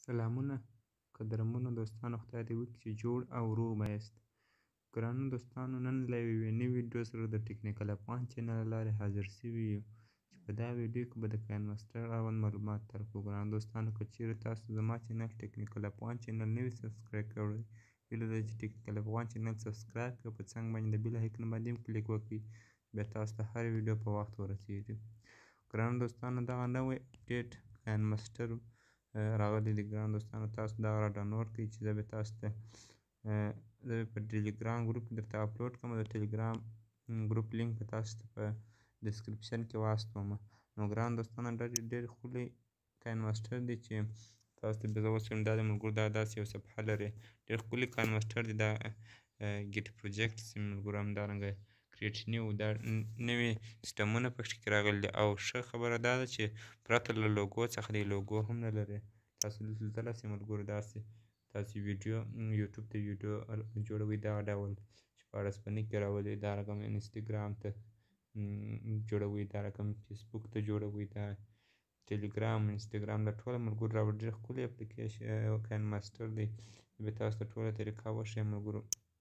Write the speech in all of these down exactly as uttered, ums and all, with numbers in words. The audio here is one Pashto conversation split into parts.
سلامونه قدرمنو دوستانو، خدای دې وکړي چې جوړ او روغ به یاست. ګرانو دوستانو، نن له یوې نوې ویډیو سره د ټیکنیکل افغان چینل له لارې حاضر شوي یو چې په دا ویډیو کې به د کاین ماسټر اړوند معلومات درکړو. ګرانو دوستانو، که چیرې تاسو زما چینل ټیکنیکل افغان چینل نه وي سبسکرایب کړی، هیله ده چې ټیکنیکل افغان چینل سبسکرایب کړئ، په څنګ باندې د بیل آیکن باندې هم کلیک وکړئ، بیا تاسو ته هرې ویډیو په وخت ورسیږي. ګرانو دوستانو، دغه نوی اپډیټ کاین ماسټر راغلی دی. ګرانو دوستانو، تاسو دغه را ډاونلوډ کړئ چې زه به تاسو ته زه به په ټلیګرام ګروپ کې درته اپلوډ کړم. د ټلیګرام ګروپ لینک به تاسو ته په ډسکرپشن کې واستوم. نو ګرانو دوستانو، دا ډېر ښکلی کاین ماسټر دی چې تاسو ته به زه اوس وایم دا د ملګرو دا داسې یو صفحه لري. ډېر ښکلی کاین ماسټر دی. دا ګیټ پروجیکټ ملګرو همدارنګه کریټ نیو دا نوي سیسټمونه پکې راغلي دي، او ښه خبره دا ده چې پرته له لوګو څخه دی، لوګو هم نه لري. تاسو لیدلی شئ ملګرو، داسې تاسو ویډیو یوټیوب ته ویډیو جوړوئ دغه ډول چې په اړسپنې کې راولئ، دا رقم انسټاګرام ته جوړوئ، دا رقم فیسبوک ته جوړوئ، دا ټلیګرام انسټاګرام دا ټوله ملګرو راوړي. ډېر ښکلی اپلیکیشن کاین ماسټر دی. زه به تاسو ته ټوله طریقه وښیم ملګرو.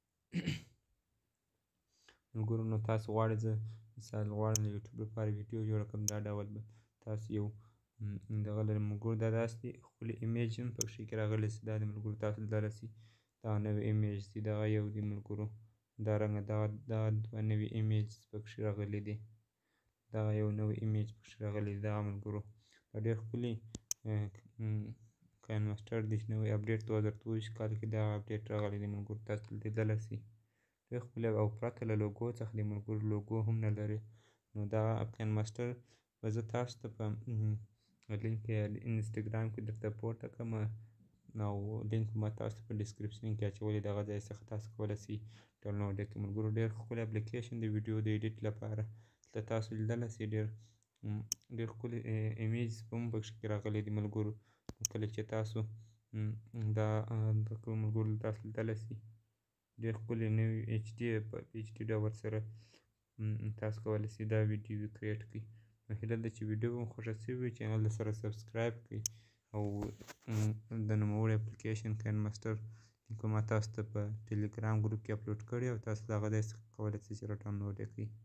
ملګرو نو تاسو غواړئ زه مثال غواړم د یوټیوب لپاره ویډیو جوړه کړم، دا ډول به تاسو یو دغه لرئ ملګرو. دا داسې ښکلی ایمیج هم پکې کې راغلی شي، دا د ملګرو تاسو لیدلی شئ، دغه نوی ایمیج دی، دغه یو دی ملګرو، همدارنګه دغه دغه دوه نوي ایمیج پکې راغلي دي، دغه یو نوی ایمیج پکې راغلی دی. دغه ملګرو دا ډېر ښکلی کاین ماسټر دی چې نوی اپډیټ دوه زره دوه ویشت کال کې دغه اپډیټ راغلی دی ملګرو، تاسو لیدلی شئ. ډېر ښکلی او پرته له لوګو څخه دی ملګرو، لوګو هم نه لري. نو دغه کاین ماسټر به زه تاسو ته په لینک انسټاګرام کې درته پورته کړم، او لینک به تاسو ته په ډسکرپشن کې اچولی، دغه ځای څخه تاسو کولی شئ ډاونلوډ یې کړئ ملګرو. ډېر ښکلی اپلیکیشن دی ویډیو د ایډیټ لپاره، دلته تاسو لیدلی شئ ډېر ډېر ښکلی ایمیج هم پکې راغلی دی ملګرو. کله چې تاسو دا ملګرو تاسو لیدلی شئ ډېر ښکلی نوي ایچ ډي په ایچ ډي ډول سره تاسو کولی شئ دا ویډیو کریټ کړئ. نو هیله ده چې ویډیو مو خوښه شوې وي، چینل درسره سبسکرایب کړئ، او د نوموړي اپلیکیشن کاین ماسټر لینک ما تاسو ته په ټلیګرام ګروپ کې اپلوډ کړی، او تاسو د هغه ځای څخه کولی شئ چې را ډاونلوډ یې کړئ.